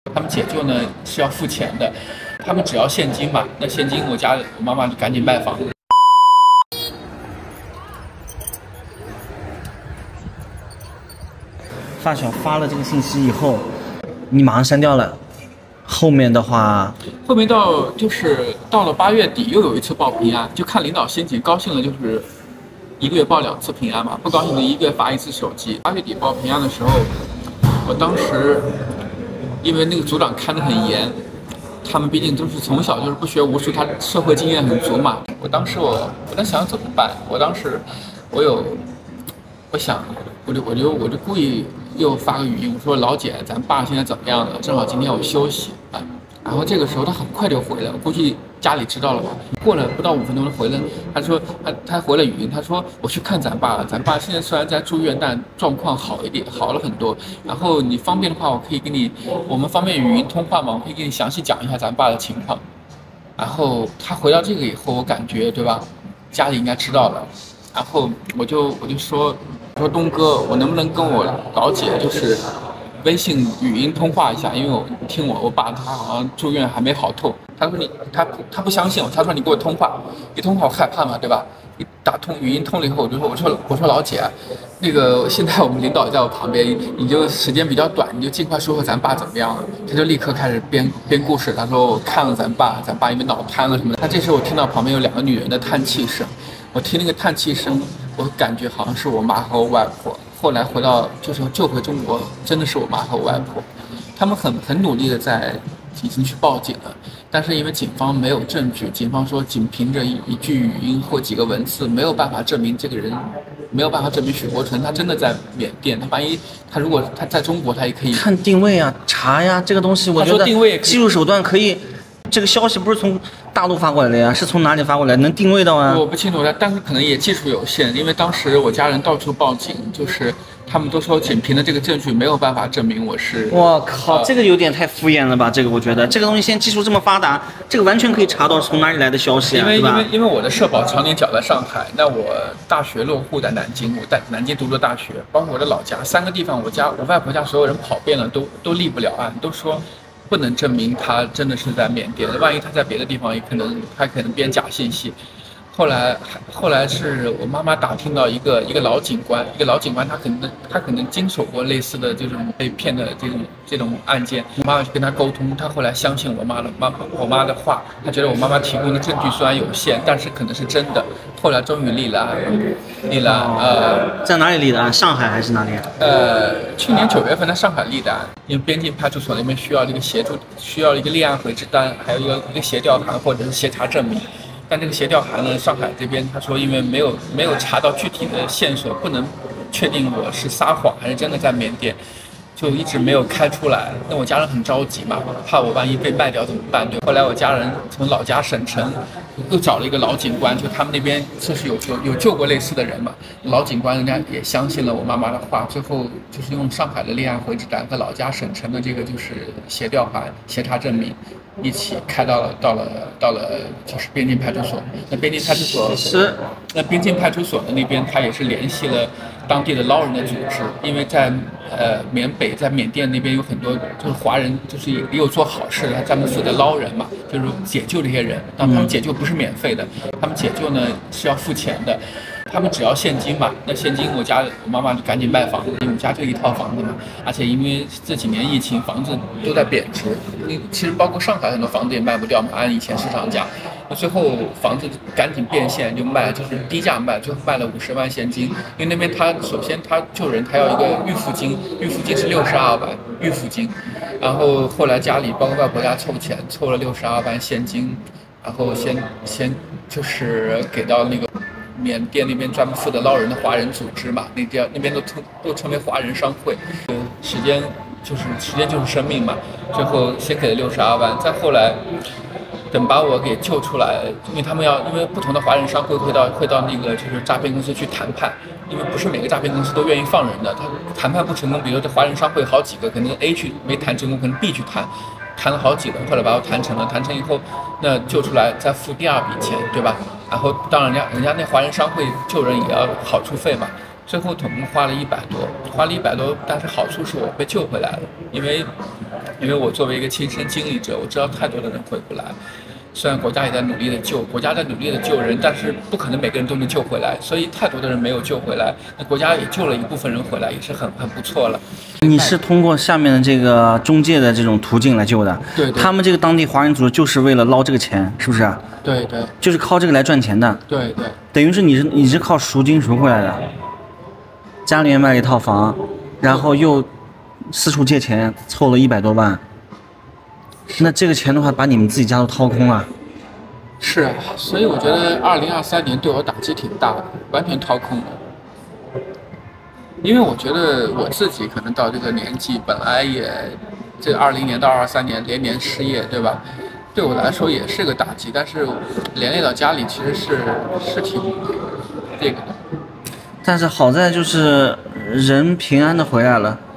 他们解救呢是要付钱的，他们只要现金嘛，那现金我妈妈就赶紧卖房。 发小发了这个信息以后，你马上删掉了。后面的话， 后面到了8月底又有一次报平安，就看领导心情，高兴了就是1个月报2次平安嘛，不高兴的1个月罚1次手机。8月底报平安的时候，我当时因为那个组长看得很严，他们毕竟都是从小就是不学无术，他社会经验很足嘛。我在想怎么办，我就故意又发个语音，我说老姐，咱爸现在怎么样了？正好今天我休息啊。然后这个时候他很快就回来，我估计家里知道了吧。过了不到5分钟，他回来，他说他回了语音，他说我去看咱爸了，咱爸现在虽然在住院，但状况好了很多。然后你方便的话，我们方便语音通话嘛，我可以给你详细讲一下咱爸的情况。然后他回到这个以后，我感觉对吧，家里应该知道了。然后我就说东哥，我能不能跟我老姐就是微信语音通话一下？因为我爸他好像住院还没好透。他说他不相信我，他说你给我通话，一通话我害怕嘛，对吧？一打通语音通了以后，我说老姐，那个现在我们领导在我旁边，你就时间比较短，你就尽快说说咱爸怎么样了。他就立刻开始编故事，他说我看了咱爸因为脑瘫了什么的。他这时候我听到旁边有2个女人的叹气声，我听那个叹气声，我感觉好像是我妈和我外婆。后来救回中国，真的是我妈和我外婆，他们很努力的已经去报警了，但是因为警方没有证据，警方说仅凭着一句语音或几个文字，没有办法证明这个人，没有办法证明许国纯他真的在缅甸，他如果他在中国，他也可以看定位啊，查呀，这个东西我觉得技术手段可以。这个消息不是从大陆发过来的呀，是从哪里发过来？能定位到啊？ 我不清楚，但是可能也技术有限，因为当时我家人到处报警，就是他们都说仅凭的这个证据没有办法证明我是。 我靠，这个有点太敷衍了吧？这个我觉得这个东西现在技术这么发达，这个完全可以查到从哪里来的消息啊，对吧？ 因为我的社保常年缴在上海，那我大学落户在南京，我在南京读的大学，包括我的老家3个地方，我外婆家所有人跑遍了都立不了案，都说不能证明他真的是在缅甸，万一他在别的地方，他可能编假信息。后来是我妈妈打听到一个老警官，他可能经手过类似的这种被骗的这种案件。我妈妈去跟他沟通，他后来相信我妈的话，他觉得我妈妈提供的证据虽然有限，但是可能是真的。后来终于立了案， 在哪里立的案？上海还是哪里？ 去年9月份在上海立的案，因为边境派出所那边需要这个协助，需要一个立案回执单，还有一个协调函或者是协查证明。但这个协调函呢，上海这边他说因为没有查到具体的线索，不能确定我是撒谎还是真的在缅甸，就一直没有开出来。那我家人很着急嘛，怕我万一被卖掉怎么办？对，后来我家人从老家省城又找了一个老警官，就他们那边就是有救过类似的人嘛，老警官人家也相信了我妈妈的话，最后就是用上海的立案回执单和老家省城的这个就是协调函、协查证明。一起开到了就是边境派出所。那边境派出所的那边，他也是联系了当地的捞人的组织，因为在缅甸那边有很多就是华人，就是也有做好事的，他专门负责捞人嘛，就是解救这些人。但他们解救不是免费的，他们解救呢是要付钱的。他们只要现金嘛，那现金我妈妈就赶紧卖房子，因为我们家就一套房子嘛，而且因为这几年疫情，房子都在贬值，其实包括上海很多房子也卖不掉嘛，按以前市场价，那最后房子赶紧变现就卖，就是低价卖，最后卖了50万现金，因为那边首先他救人，他要一个预付金是62万预付金，然后后来家里包括外婆家凑钱凑了62万现金，然后先就是给到那个。缅甸那边专门负责捞人的华人组织嘛，那边都称为华人商会。时间就是生命嘛，最后先给了62万，再后来等把我给救出来，因为不同的华人商会会到那个就是诈骗公司去谈判，因为不是每个诈骗公司都愿意放人的，他谈判不成功，比如说这华人商会好几个，可能 A 去没谈成功，可能 B 去谈了好几轮，后来把我谈成了，谈成以后，那救出来再付第2笔钱，对吧？然后当然人家那华人商会救人也要好处费嘛，最后总共花了100多，但是好处是我被救回来了，因为因为我作为一个亲身经历者，我知道太多的人回不来。虽然国家也在努力的救，国家在努力的救人，但是不可能每个人都能救回来，所以太多的人没有救回来。那国家也救了一部分人回来，也是很不错了。 你是通过下面的这个中介的这种途径来救的？ 对。 他们这个当地华人组织就是为了捞这个钱，是不是？ 对。 就是靠这个来赚钱的。 对。 等于是你是靠赎金赎回来的，家里面卖了一套房，然后又四处借钱，凑了100多万。那这个钱的话，把你们自己家都掏空了。 是啊，所以我觉得2023年对我打击挺大的，完全掏空了。因为我觉得我自己可能到这个年纪，本来也这20年到23年连年失业，对吧？对我来说也是个打击，但是连累到家里其实是挺这个的。 但是好在就是人平安的回来了。